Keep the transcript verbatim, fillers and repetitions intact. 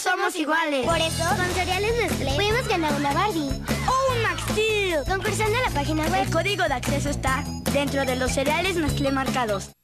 somos iguales. Por eso, con cereales Nestlé, podemos ganar una Barbie. ¡Oh, un Max Steel! Concursando en la página web. El código de acceso está dentro de los cereales Nestlé marcados.